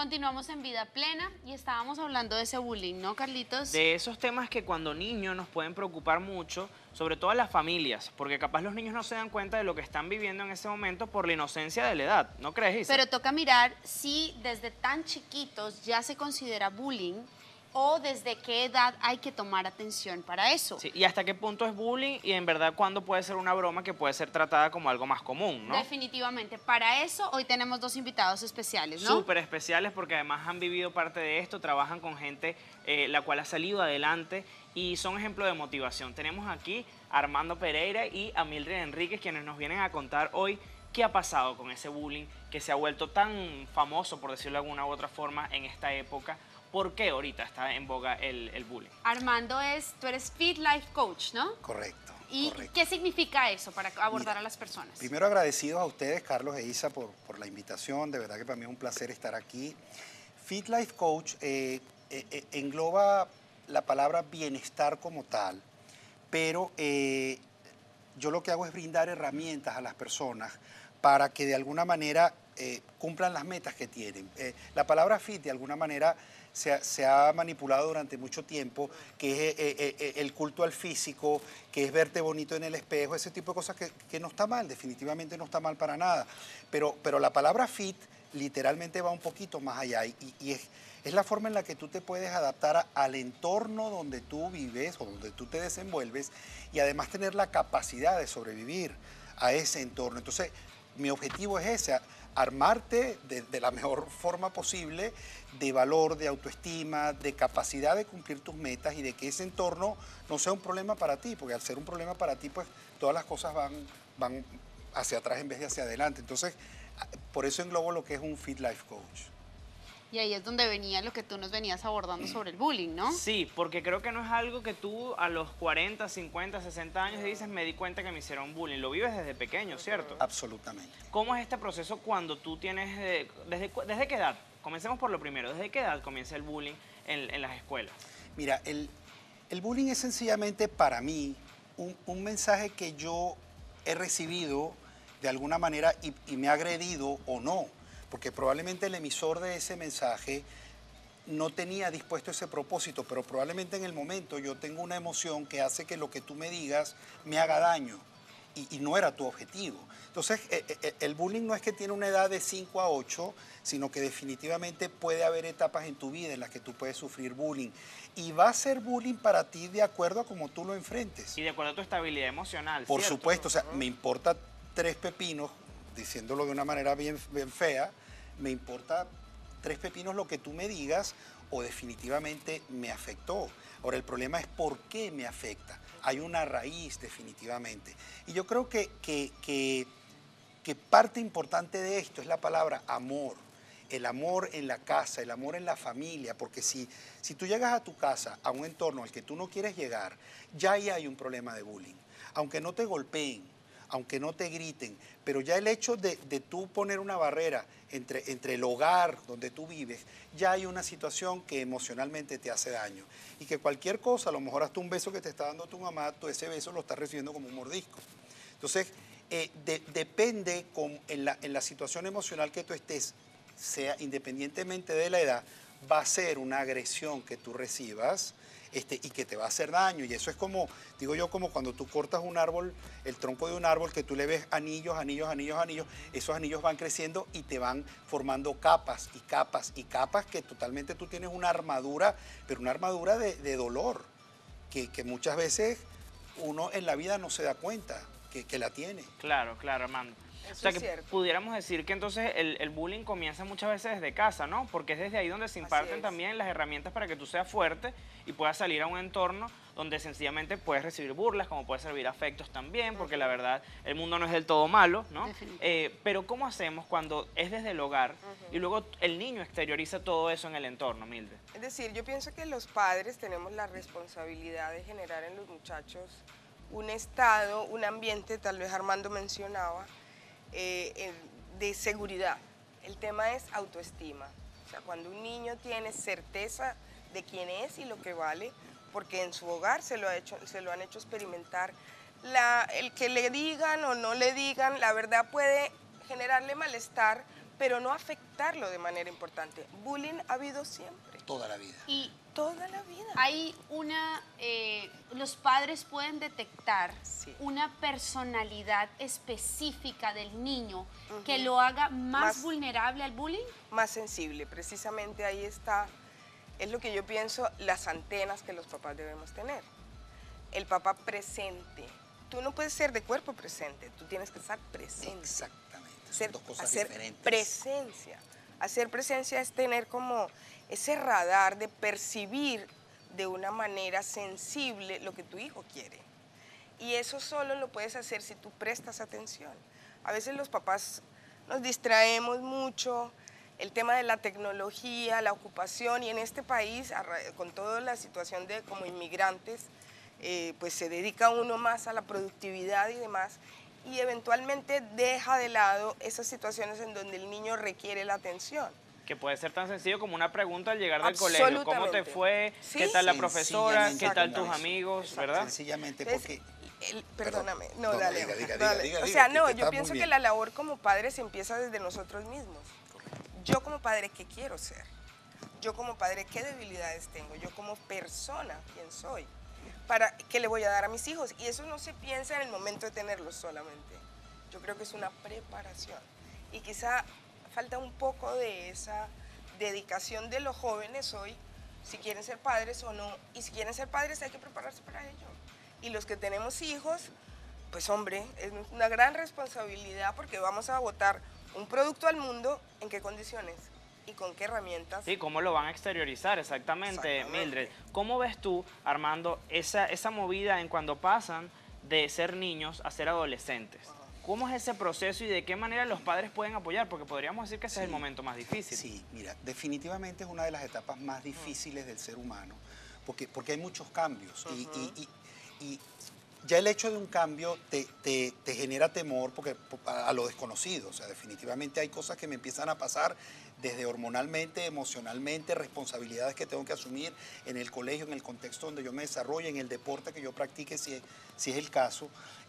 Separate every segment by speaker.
Speaker 1: Continuamos en Vida Plena y estábamos hablando de ese bullying, ¿no, Carlitos?
Speaker 2: De esos temas que cuando niños nos pueden preocupar mucho, sobre todo a las familias, porque capaz los niños no se dan cuenta de lo que están viviendo en ese momento por la inocencia de la edad, ¿no crees, Isa?
Speaker 1: Pero toca mirar si desde tan chiquitos ya se considera bullying o desde qué edad hay que tomar atención para eso.
Speaker 2: Sí, y hasta qué punto es bullying y en verdad cuándo puede ser una broma que puede ser tratada como algo más común, ¿no?
Speaker 1: Definitivamente. Para eso hoy tenemos dos invitados especiales, ¿no?
Speaker 2: Súper especiales porque además han vivido parte de esto, trabajan con gente la cual ha salido adelante y son ejemplo de motivación. Tenemos aquí a Armando Pereira y a Mildred Enríquez, quienes nos vienen a contar hoy qué ha pasado con ese bullying que se ha vuelto tan famoso, por decirlo de alguna u otra forma, en esta época. ¿Por qué ahorita está en boga el bullying?
Speaker 1: Armando, tú eres Fit Life Coach, ¿no?
Speaker 3: Correcto.
Speaker 1: ¿Y
Speaker 3: correcto.
Speaker 1: qué significa eso para abordar a las personas?
Speaker 3: Primero agradecidos a ustedes, Carlos e Isa, por la invitación. De verdad que para mí es un placer estar aquí. Fit Life Coach engloba la palabra bienestar como tal, pero yo lo que hago es brindar herramientas a las personas para que de alguna manera cumplan las metas que tienen. La palabra fit de alguna manera se ha manipulado durante mucho tiempo, que es el culto al físico, que es verte bonito en el espejo, ese tipo de cosas que no está mal, definitivamente no está mal para nada. Pero la palabra fit literalmente va un poquito más allá y es la forma en la que tú te puedes adaptar al entorno donde tú vives o donde tú te desenvuelves y además tener la capacidad de sobrevivir a ese entorno. Entonces, mi objetivo es ese, armarte de la mejor forma posible de valor, de autoestima, de capacidad de cumplir tus metas y de que ese entorno no sea un problema para ti, porque al ser un problema para ti, pues todas las cosas van hacia atrás en vez de hacia adelante. Entonces, por eso englobo lo que es un Fit Life Coach.
Speaker 1: Y ahí es donde venía lo que tú nos venías abordando sobre el bullying, ¿no?
Speaker 2: Sí, porque creo que no es algo que tú a los 40, 50, 60 años dices, me di cuenta que me hicieron bullying. Lo vives desde pequeño, ¿cierto?
Speaker 3: Absolutamente.
Speaker 2: ¿Cómo es este proceso cuando tú tienes, desde qué edad? Comencemos por lo primero, ¿desde qué edad comienza el bullying en las escuelas?
Speaker 3: Mira, el bullying es sencillamente para mí un mensaje que yo he recibido de alguna manera y me ha agredido o no, porque probablemente el emisor de ese mensaje no tenía dispuesto ese propósito, pero probablemente en el momento yo tengo una emoción que hace que lo que tú me digas me haga daño y no era tu objetivo. Entonces, el bullying no es que tiene una edad de 5 a 8, sino que definitivamente puede haber etapas en tu vida en las que tú puedes sufrir bullying. Y va a ser bullying para ti de acuerdo a cómo tú lo enfrentes.
Speaker 2: Y de acuerdo a tu estabilidad emocional,
Speaker 3: Por
Speaker 2: ¿cierto?
Speaker 3: supuesto, o sea, me importa 3 pepinos, diciéndolo de una manera bien fea, me importa 3 pepinos lo que tú me digas o definitivamente me afectó. Ahora, el problema es por qué me afecta. Hay una raíz definitivamente. Y yo creo que parte importante de esto es la palabra amor. El amor en la casa, el amor en la familia, porque si tú llegas a tu casa, a un entorno al que tú no quieres llegar, ya ahí hay un problema de bullying. Aunque no te golpeen, aunque no te griten, pero ya el hecho de tú poner una barrera entre el hogar donde tú vives, ya hay una situación que emocionalmente te hace daño. Y que cualquier cosa, a lo mejor hasta un beso que te está dando tu mamá, tú ese beso lo estás recibiendo como un mordisco. Entonces, depende en la situación emocional que tú estés, sea independientemente de la edad, va a ser una agresión que tú recibas y que te va a hacer daño. Y eso es como, digo yo, como cuando tú cortas un árbol, el tronco de un árbol, que tú le ves anillos, anillos, anillos, anillos, esos anillos van creciendo y te van formando capas y capas y capas que totalmente tú tienes una armadura, pero una armadura de dolor, que muchas veces uno en la vida no se da cuenta que la tiene.
Speaker 2: Claro, claro, Armando. O sea, que pudiéramos decir que entonces el bullying comienza muchas veces desde casa, ¿no? Porque es desde ahí donde se imparten también las herramientas para que tú seas fuerte y puedas salir a un entorno donde sencillamente puedes recibir burlas, como puedes recibir afectos también, porque la verdad el mundo no es del todo malo, ¿no? Pero ¿cómo hacemos cuando es desde el hogar y luego el niño exterioriza todo eso en el entorno, Mildred?
Speaker 4: Es decir, yo pienso que los padres tenemos la responsabilidad de generar en los muchachos un estado, un ambiente, tal vez Armando mencionaba, de seguridad. El tema es autoestima. O sea, cuando un niño tiene certeza de quién es y lo que vale, porque en su hogar se lo han hecho experimentar, el que le digan o no le digan, la verdad puede generarle malestar pero no afectarlo de manera importante. Bullying ha habido siempre.
Speaker 3: Toda la vida.
Speaker 1: Y
Speaker 4: toda la vida.
Speaker 1: hay los padres pueden detectar
Speaker 4: Sí.
Speaker 1: una personalidad específica del niño que lo haga más vulnerable al bullying.
Speaker 4: Más sensible, precisamente ahí está, es lo que yo pienso, las antenas que los papás debemos tener. El papá presente. Tú no puedes ser de cuerpo presente, tú tienes que estar presente.
Speaker 3: Exactamente. Son dos cosas
Speaker 4: hacer
Speaker 3: diferentes.
Speaker 4: presencia. Hacer presencia es tener como ese radar de percibir de una manera sensible lo que tu hijo quiere. Y eso solo lo puedes hacer si tú prestas atención. A veces los papás nos distraemos mucho, el tema de la tecnología, la ocupación, y en este país, con toda la situación de como inmigrantes, pues se dedica uno más a la productividad y demás, y eventualmente deja de lado esas situaciones en donde el niño requiere la atención.
Speaker 2: Que puede ser tan sencillo como una pregunta al llegar del colegio. ¿Cómo te fue?
Speaker 4: Sí.
Speaker 2: ¿Qué tal la profesora? ¿Qué tal tus
Speaker 3: Exactamente.
Speaker 2: amigos? ¿Verdad?
Speaker 3: Sencillamente
Speaker 4: Entonces,
Speaker 3: porque...
Speaker 4: perdóname,
Speaker 3: Perdón.
Speaker 4: no,
Speaker 3: No,
Speaker 4: dale.
Speaker 3: diga,
Speaker 4: O sea,
Speaker 3: que
Speaker 4: no,
Speaker 3: te
Speaker 4: yo
Speaker 3: está
Speaker 4: pienso
Speaker 3: muy
Speaker 4: que
Speaker 3: bien.
Speaker 4: la labor como padres empieza desde nosotros mismos. Yo como padre, ¿qué quiero ser? Yo como padre, ¿qué debilidades tengo? Yo como persona, ¿quién soy? ¿Qué le voy a dar a mis hijos? Y eso no se piensa en el momento de tenerlos solamente. Yo creo que es una preparación. Y quizá falta un poco de esa dedicación de los jóvenes hoy, si quieren ser padres o no. Y si quieren ser padres hay que prepararse para ello. Y los que tenemos hijos, pues hombre, es una gran responsabilidad porque vamos a botar un producto al mundo, ¿en qué condiciones? ¿Y con qué herramientas?
Speaker 2: Sí, ¿cómo lo van a exteriorizar? Exactamente, Mildred. ¿Cómo ves tú, Armando, esa movida en cuando pasan de ser niños a ser adolescentes? ¿Cómo es ese proceso y de qué manera los padres pueden apoyar? Porque podríamos decir que ese es el momento más difícil.
Speaker 3: Sí, mira, definitivamente es una de las etapas más difíciles del ser humano, porque hay muchos cambios y ya el hecho de un cambio te genera temor a lo desconocido. O sea, definitivamente hay cosas que me empiezan a pasar desde hormonalmente, emocionalmente, responsabilidades que tengo que asumir en el colegio, en el contexto donde yo me desarrollo, en el deporte que yo practique, si es el caso.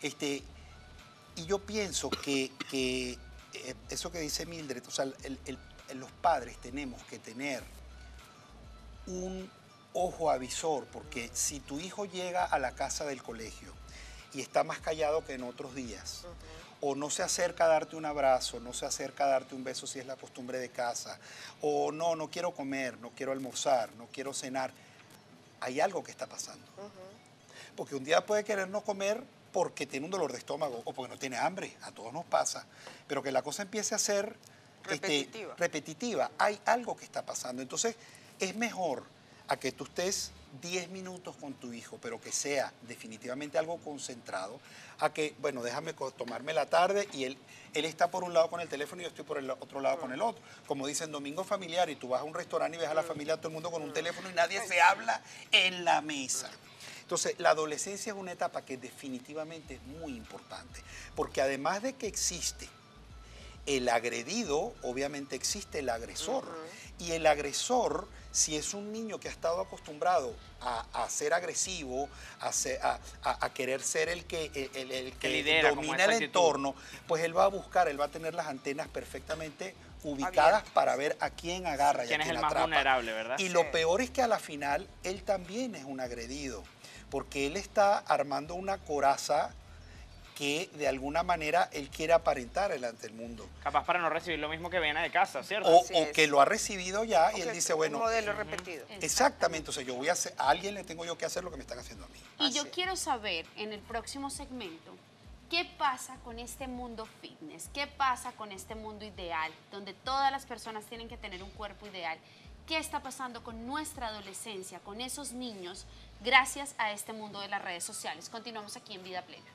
Speaker 3: Y yo pienso que eso que dice Mildred, o sea, los padres tenemos que tener un ojo avisor, porque si tu hijo llega a la casa del colegio y está más callado que en otros días, o no se acerca a darte un abrazo, no se acerca a darte un beso si es la costumbre de casa, o no quiero comer, no quiero almorzar, no quiero cenar, hay algo que está pasando. Porque un día puede querer no comer porque tiene un dolor de estómago o porque no tiene hambre, a todos nos pasa, pero que la cosa empiece a ser repetitiva, hay algo que está pasando. Entonces es mejor a que tú estés 10 minutos con tu hijo, pero que sea definitivamente algo concentrado, a que, bueno, déjame tomarme la tarde y él está por un lado con el teléfono y yo estoy por el otro lado con el otro. Como dicen, domingo familiar, y tú vas a un restaurante y ves a la familia, todo el mundo con un teléfono y nadie se habla en la mesa. Entonces, la adolescencia es una etapa que definitivamente es muy importante, porque además de que existe el agredido, obviamente existe el agresor. Y el agresor, si es un niño que ha estado acostumbrado a ser agresivo, a querer ser el que
Speaker 2: lidera,
Speaker 3: domina el entorno, pues él va a tener las antenas perfectamente ubicadas para ver a quién agarra y a quién
Speaker 2: es el
Speaker 3: atrapa.
Speaker 2: más vulnerable, ¿verdad?
Speaker 3: Y lo peor es que a la final él también es un agredido, porque él está armando una coraza que de alguna manera él quiere aparentar delante del mundo.
Speaker 2: Capaz para no recibir lo mismo que viene de casa, ¿cierto?
Speaker 3: O que lo ha recibido ya y él dice, bueno...
Speaker 4: Un modelo repetido.
Speaker 3: Exactamente, o sea, yo voy a hacer, a alguien le tengo yo que hacer lo que me están haciendo a mí.
Speaker 1: Y yo quiero saber en el próximo segmento, ¿qué pasa con este mundo fitness? ¿Qué pasa con este mundo ideal, donde todas las personas tienen que tener un cuerpo ideal? ¿Qué está pasando con nuestra adolescencia, con esos niños, gracias a este mundo de las redes sociales? Continuamos aquí en Vida Plena.